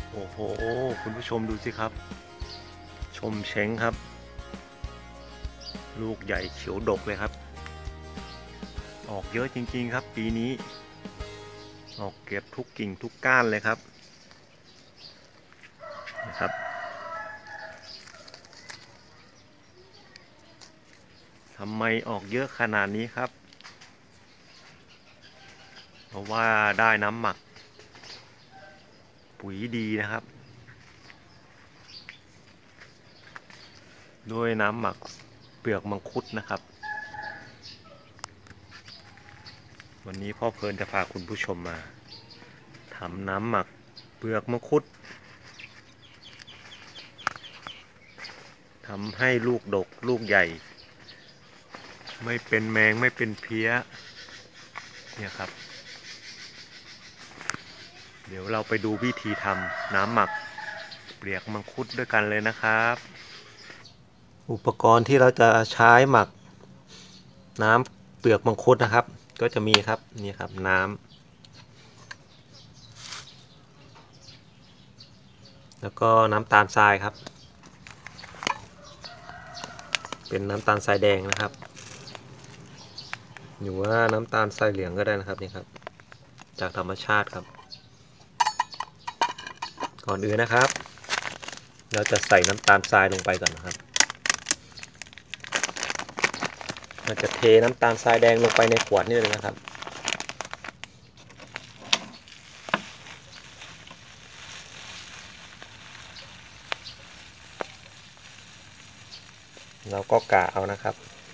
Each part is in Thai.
โอ้โหคุณผู้ชมดูสิครับชมเช้งครับลูกใหญ่เขียวดกเลยครับออกเยอะจริงๆครับปีนี้ออกเก็บทุกกิ่งทุกก้านเลยครับนะครับทำไมออกเยอะขนาดนี้ครับเพราะว่าได้น้ำหมักปุ๋ยดีนะครับด้วยน้ำหมักเปลือกมังคุดนะครับวันนี้พ่อเพลินจะพาคุณผู้ชมมาทำน้ำหมักเปลือกมังคุดทำให้ลูกดกลูกใหญ่ไม่เป็นแมงไม่เป็นเพี้ยเนี่ยครับเดี๋ยวเราไปดูวิธีทำน้ำหมักเปลือกมังคุดด้วยกันเลยนะครับอุปกรณ์ที่เราจะใช้หมักน้ำเปลือกมังคุดนะครับก็จะมีครับนี่ครับน้ำแล้วก็น้ำตาลทรายครับเป็นน้ำตาลทรายแดงนะครับหรือว่าน้ำตาลทรายเหลืองก็ได้นะครับนี่ครับจากธรรมชาติครับก่อนอื่นนะครับเราจะใส่น้ำตาลทรายลงไปก่อนนะครับเราจะเทน้ำตาลทรายแดงลงไปในขวดนี่เลยนะครับเราก็กะเอานะครับ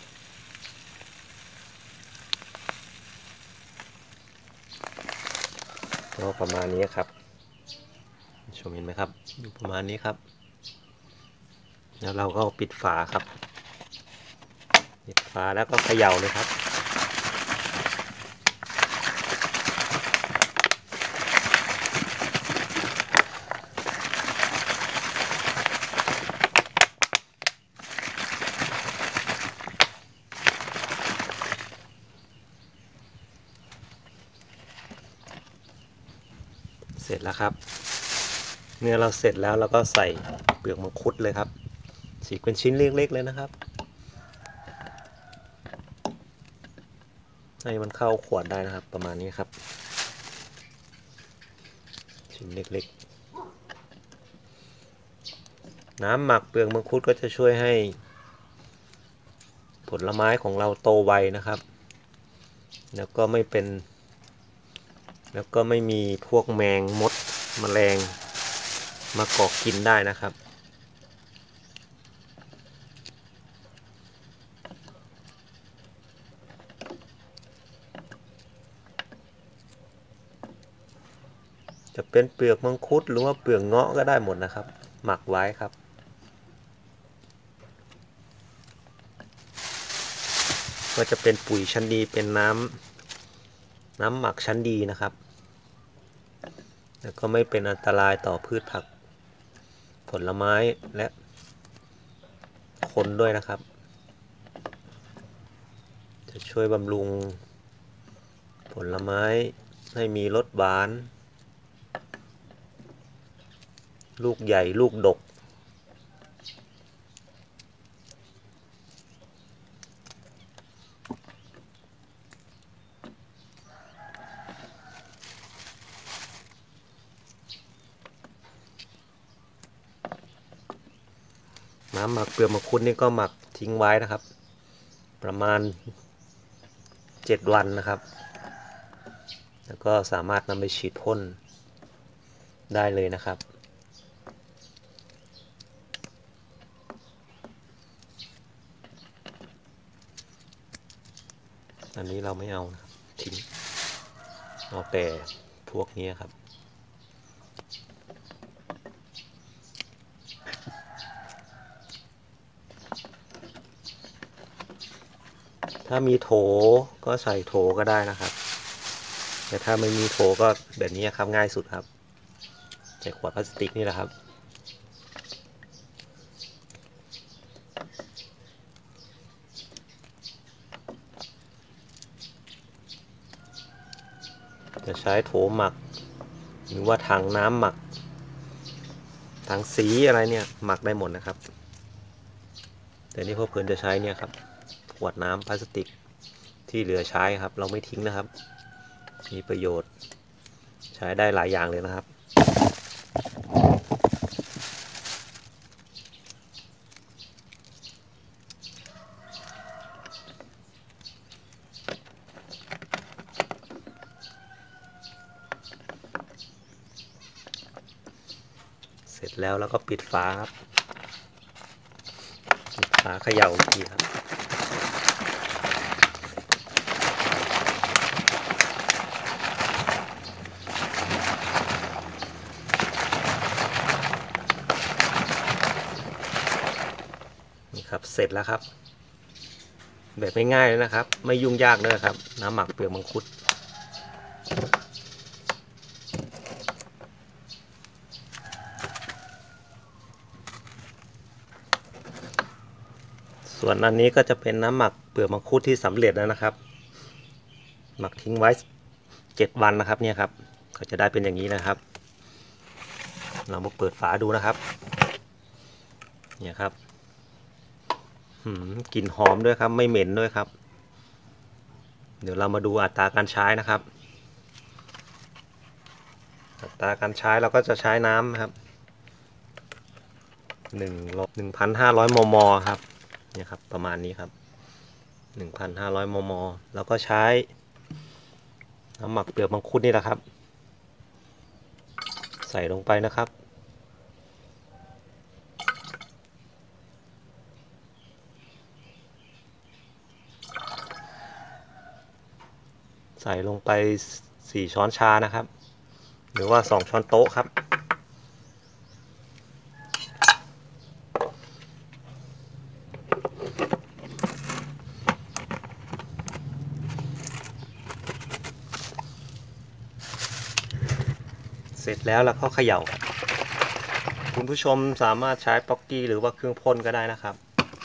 ก็ประมาณนี้ครับชมเห็นไหมครับอยู่ประมาณนี้ครับแล้วเราก็ปิดฝาครับปิดฝาแล้วก็เขย่าเลยครับเสร็จแล้วครับเมื่อเราเสร็จแล้วเราก็ใส่เปลือกมังคุดเลยครับฉีกเป็นชิ้นเล็กๆเลยนะครับให้มันเข้าขวดได้นะครับประมาณนี้ครับชิ้นเล็กๆน้ำหมักเปลือกมังคุดก็จะช่วยให้ผลไม้ของเราโตไวนะครับแล้วก็ไม่มีพวกแมงมดแมลงมาเกาะกินได้นะครับจะเป็นเปลือกมังคุดหรือว่าเปลือกเงาะก็ได้หมดนะครับหมักไว้ครับก็จะเป็นปุ๋ยชั้นดีเป็นน้ำหมักชั้นดีนะครับแล้วก็ไม่เป็นอันตรายต่อพืชผักผลไม้และคนด้วยนะครับจะช่วยบำรุงผลไม้ให้มีรสหวานลูกใหญ่ลูกดกน้ำหมักเปลือกมังคุดนี่ก็หมักทิ้งไว้นะครับประมาณ7 วันนะครับแล้วก็สามารถนำไปฉีดพ่นได้เลยนะครับอันนี้เราไม่เอานะครับทิ้งเอาแต่พวกนี้ครับถ้ามีโถก็ใส่โถก็ได้นะครับแต่ถ้าไม่มีโถก็แบบนี้ครับง่ายสุดครับใส่ขวดพลาสติกนี่แหละครับจะใช้โถหมักหรือว่าถังน้ำหมักถังสีอะไรเนี่ยหมักได้หมดนะครับแต่นี่พวกเพื่อนจะใช้เนี่ยครับขวดน้ำพลาสติกที่เหลือใช้ครับเราไม่ทิ้งนะครับมีประโยชน์ใช้ได้หลายอย่างเลยนะครับเสร็จแล้วก็ปิดฝาครับปิดฝาเขย่าอีกทีครับนี่ครับเสร็จแล้วครับแบบง่ายๆเลยนะครับไม่ยุ่งยากเลยครับน้ำหมักเปลือกมังคุดส่วนอันนี้ก็จะเป็นน้ำหมักเปลือกมังคุดที่สำเร็จแล้วนะครับหมักทิ้งไว้7 วันนะครับเนี่ยครับก็จะได้เป็นอย่างนี้นะครับเรามาเปิดฝาดูนะครับเนี่ยครับกลิ่นหอมด้วยครับไม่เหม็นด้วยครับเดี๋ยวเรามาดูอัตราการใช้นะครับอัตราการใช้เราก็จะใช้น้ำนะครับ1,500 มม.ครับเนี่ยครับประมาณนี้ครับ 1,500 มม.แล้วก็ใช้น้ำหมักเปลือกมังคุดนี่แหละครับใส่ลงไปนะครับใส่ลงไป4 ช้อนชานะครับหรือว่า2 ช้อนโต๊ะครับเสร็จแล้วก็เขย่าคุณผู้ชมสามารถใช้ป๊อกกี้หรือว่าเครื่องพ่นก็ได้นะครับ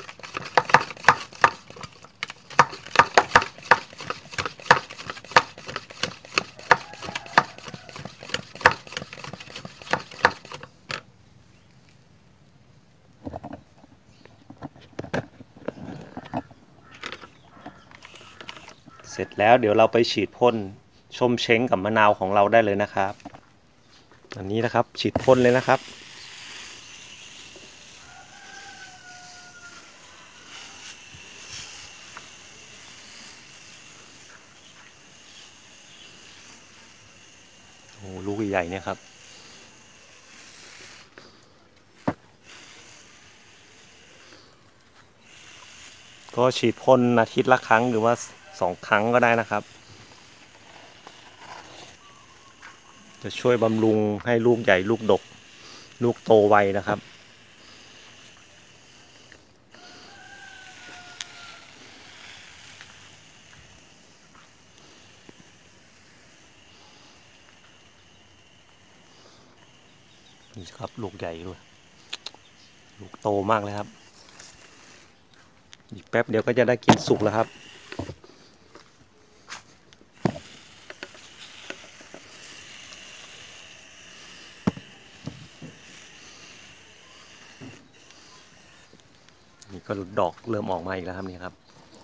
เสร็จแล้วเดี๋ยวเราไปฉีดพ่นชมเช้งกับมะนาวของเราได้เลยนะครับอันนี้นะครับฉีดพ่นเลยนะครับโอ้ลูกใหญ่เนี่ยครับก็ฉีดพ่นอาทิตย์ละครั้งหรือว่า2 ครั้งก็ได้นะครับจะช่วยบำรุงให้ลูกใหญ่ลูกดกลูกโตไวนะครับนี่ครับลูกใหญ่ด้วยลูกโตมากเลยครับอีกแป๊บเดียวก็จะได้กินสุกแล้วครับนี่ก็ดอกเริ่มออกมาอีกแล้วครับนี่ครับ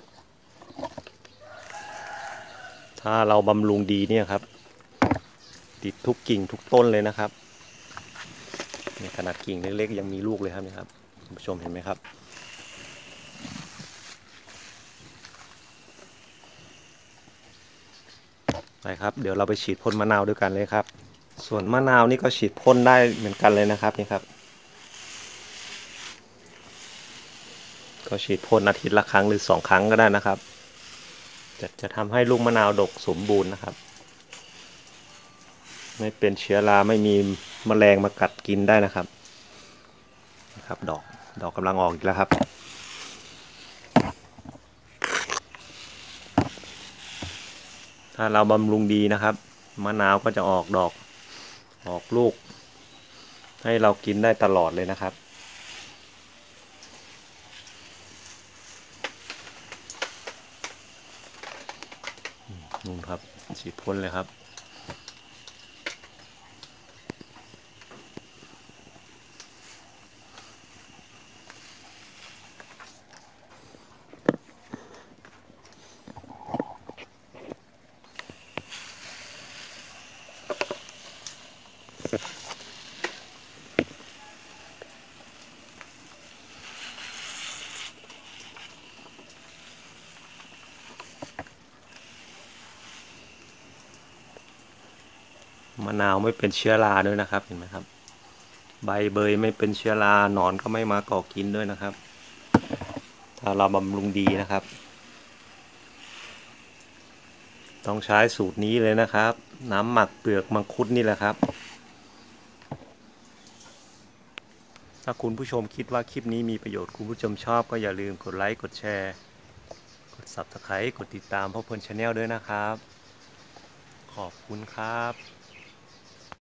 ถ้าเราบำรุงดีเนี่ยครับติดทุกกิ่งทุกต้นเลยนะครับนี่ขนาดกิ่งเล็กๆยังมีลูกเลยครับนี่ครับคุณผู้ชมเห็นไหมครับไปครับเดี๋ยวเราไปฉีดพ่นมะนาวด้วยกันเลยครับส่วนมะนาวนี่ก็ฉีดพ่นได้เหมือนกันเลยนะครับนี่ครับก็ฉีดพ่นอาทิตย์ละครั้งหรือ2 ครั้งก็ได้นะครับจะทำให้ลูกมะนาวดกสมบูรณ์นะครับไม่เป็นเชื้อราไม่มีแมลงมากัดกินได้นะครับนะครับดอกกำลังออกอีกแล้วครับถ้าเราบำรุงดีนะครับมะนาวก็จะออกดอกออกลูกให้เรากินได้ตลอดเลยนะครับนู่นครับฉีดพ่นเลยครับมะนาวไม่เป็นเชื้อราด้วยนะครับเห็นไหมครับใบเบยไม่เป็นเชื้อราหนอนก็ไม่มาก่อกินด้วยนะครับถ้าเราบำรุงดีนะครับต้องใช้สูตรนี้เลยนะครับน้ำหมักเปลือกมังคุดนี่แหละครับถ้าคุณผู้ชมคิดว่าคลิปนี้มีประโยชน์คุณผู้ชมชอบก็อย่าลืมกดไลค์กดแชร์กด Subscribe กดติดตามพ่อเพลินชาแนลด้วยนะครับขอบคุณครับ